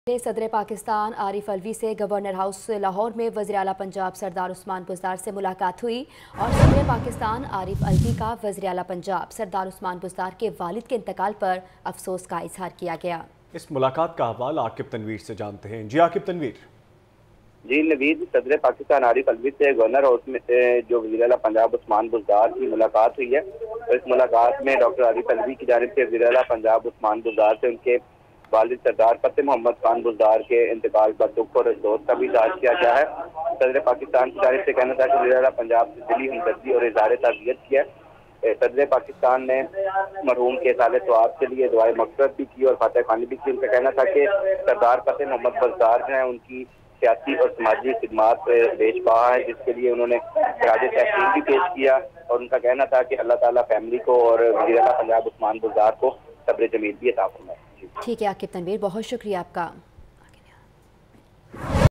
सदर पाकिस्तान आरिफ अलवी से governor house Lahore में वज़ीर आला पंजाब सरदार उस्मान बुज़दार से मुलाकात हुई और सदर पाकिस्तान आरिफ अलवी का वज़ीर आला पंजाब सरदार उस्मान बुज़दार के वालिद के इंतकाल पर अफसोस का इजहार किया गया। इस मुलाकात का हवाला आकिब तनवीर से जानते हैं। जी आकिब तनवीर। जी नवीद, सदर पाकिस्तान आरिफ अलवी से गवर्नर हाउस में जो वज़ीर आला पंजाब उस्मान बुज़दार की मुलाकात हुई है। तो इस मुलाकात में डॉक्टर आरिफ अलवी की जानिब से वज़ीर आला पंजाब उस्मान बुज़दार से उनके वालिद सरदार फतेह मोहम्मद खान बुज़दार के इंतकाल पर दुख और अफसोस का भी इज़हार किया गया है। सदर पाकिस्तान की जानिब से कहना था कि वज़ीर आला पंजाब से दिली हमदर्दी और इज़हार ताज़ियत किया। सदर पाकिस्तान ने मरहूम के साले सवाब के लिए दुआए मग़फ़िरत भी की और फातिहा ख़्वानी भी की। उनका कहना था कि सरदार फतेह मोहम्मद बुज़दार जो है उनकी सियासी और समाजी खिदमात पेश पा है, जिसके लिए उन्होंने खराज तहसीन भी पेश किया। और उनका कहना था कि अल्लाह ताला फैमिली को और वज़ीर आला पंजाब उस्मान बुज़दार को सब्र जमील भी अता फरमाए। ठीक है आकिब तनवीर, बहुत शुक्रिया आपका।